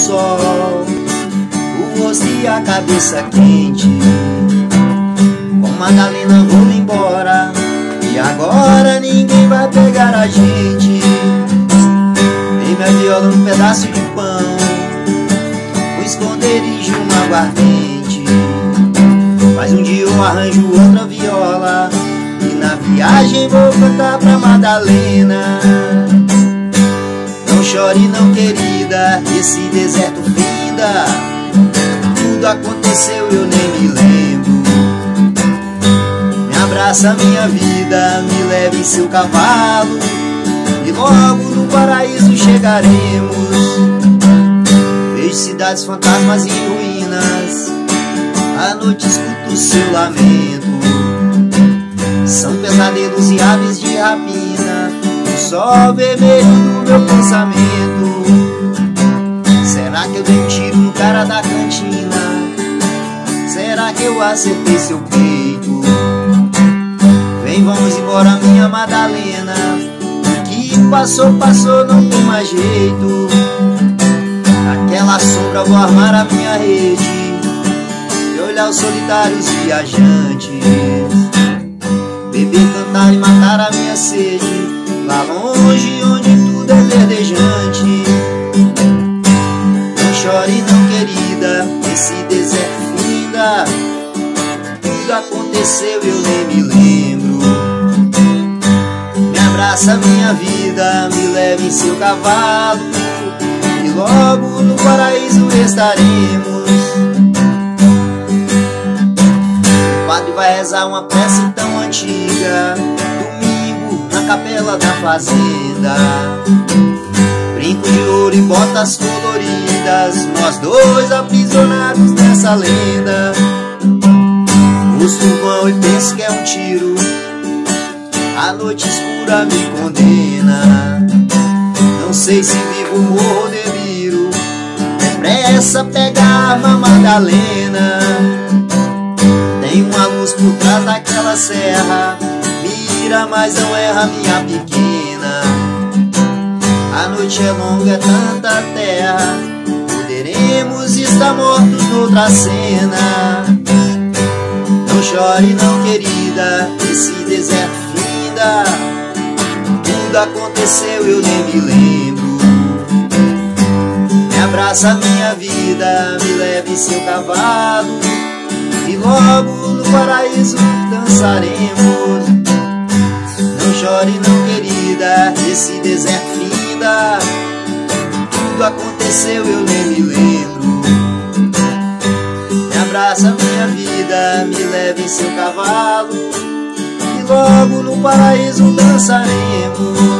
sol, o rosto e a cabeça quente. Com Madalena vou embora, e agora ninguém vai pegar a gente. Dei minha viola num pedaço de pão, um esconderijo, uma aguardente. Mas um dia eu arranjo outra viola, e na viagem vou cantar pra Madalena. Não chore não, querida, esse deserto finda. Tudo aconteceu, eu nem me lembro. Me abraça minha vida, me leve em seu cavalo, e logo no paraíso chegaremos. Vejo cidades fantasmas e ruínas, à noite escuto o seu lamento. São pesadelos e aves de rapina, o sol vermelho do meu pensamento. Será que eu dei um tiro no cara da cantina? Será que eu acertei seu peito? Vem, vamos embora, minha Madalena, que passou, passou, não tem mais jeito. Naquela sombra vou armar a minha rede e olhar os solitários viajantes, beber, cantar e matar a minha sede, lá longe onde tudo é verdejante. Não chore não, querida, esse deserto finda. Tudo aconteceu, eu nem me lembro. Me abraça minha vida, me leve em seu cavalo, e logo no paraíso estaremos. O padre vai rezar uma prece tão antiga, domingo na capela da fazenda. Brinco de ouro e botas coloridas, nós dois aprisionados nessa lenda. Ouço o vão e penso que é um tiro, a noite escura me condena. Não sei se vivo, morro ou deliro. Depressa pega a arma, Madalena. Tem uma luz por trás daquela serra, mira, mas não erra, minha pequena. A noite é longa, é tanta terra, poderemos estar mortos noutra cena. Não chore não, querida, esse deserto finda. Tudo aconteceu, eu nem me lembro. Me abraça minha vida, me leve em seu cavalo, e logo no paraíso dançaremos. Não chore não, querida, esse deserto finda. Tudo aconteceu, eu nem me lembro. Me abraça minha vida, me leve em seu cavalo, e logo no paraíso dançaremos.